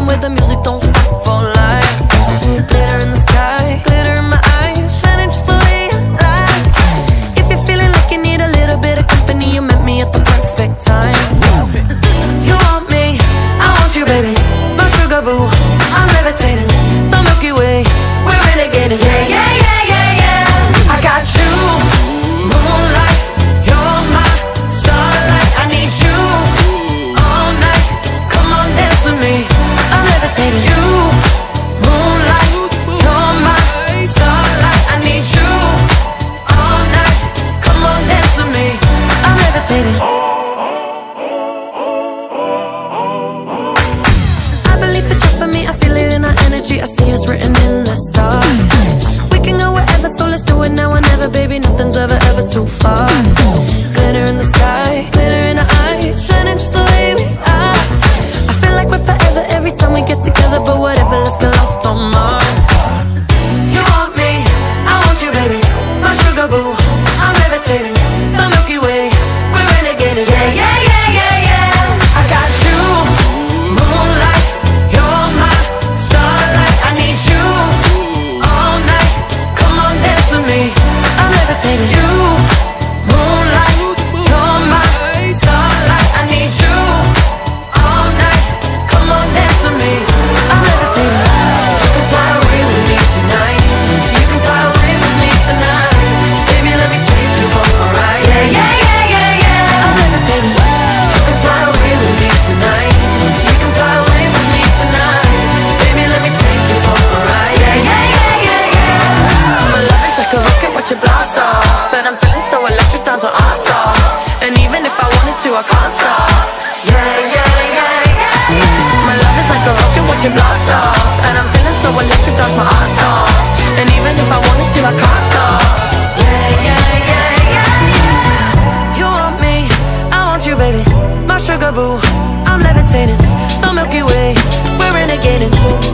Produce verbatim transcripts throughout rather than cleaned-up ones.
where the music don't stop for life. Glitter in the sky, glitter in my eyes, shining just the way you like. If you're feeling like you need a little bit of company, you met me at the perfect time. You want me, I want you, baby, my sugar boo. I'm levitating, the Milky Way, we're renegading. Yeah, yeah, yeah, yeah, yeah. I got you, moonlight, you're my starlight. I need you all night, come on dance with me. I'm levitating. You, moonlight, you're my starlight. I need you all night, come on dance with me. I'm levitating. I believe that you're for me, I feel it in our energy. I see us written in the stars. We can go wherever, so let's do it now or never, baby. Nothing's ever, ever too far. Glitter in the sky, glitter in our eyes, shining just the way we are. I feel like we're forever every time we get together, but whatever, let's get lost on Mars. You want me, I want you, baby, my sugar boo. I'm levitating, the Milky Way, we're renegading. Yeah, yeah, yeah, yeah, yeah. I got you, moonlight, you're my starlight. I need you all night, come on dance with me. I'm levitating. You, moonlight, you're my starlight. I need you all night, come on dance with me. I'm levitating. You can fly away with me tonight. You can fly away with me tonight. Baby, let me take you for a ride. Yeah, yeah, yeah, yeah, yeah. I'm levitating. You can fly away with me tonight. You can fly away with me tonight. Baby, let me take you for a ride. Yeah, yeah, yeah, yeah, yeah. My love is like a rocket, watch it blast off. And I'm feeling so electric, dance on our off. And even if I wanted to, I can't stop. Yeah, yeah, yeah, yeah. My love is like a rocket, watch it blast off. And I'm feeling so electric, dance my ass off. And even if I wanted to, I can't stop. Yeah, yeah, yeah, yeah. You want me, I want you, baby, my sugar boo. I'm levitating, the Milky Way, we're renegading.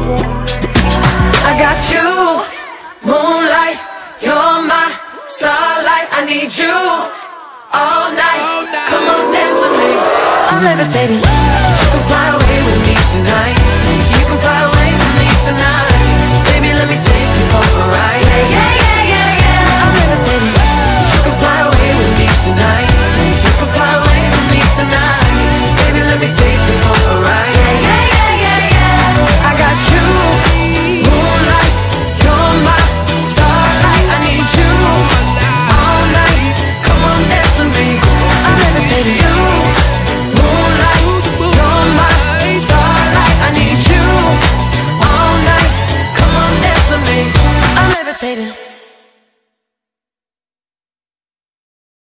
I got you, moonlight, you're my starlight. I need you all night, come on dance with me. I'm levitating. You can fly away with me tonight. You can fly away with me tonight. Baby, let me take you for a ride. Yeah, yeah, yeah, yeah, yeah. I'm levitating. You can fly away with me tonight. You can fly away with me tonight. Baby, let me take you for a ride. Yeah, yeah, yeah, yeah, yeah. I got you, moonlight, you're my starlight. I need you all night, come on dance with me. I'm levitating. You, moonlight, you're my starlight. I need you all night, come on dance with me. I'm levitating.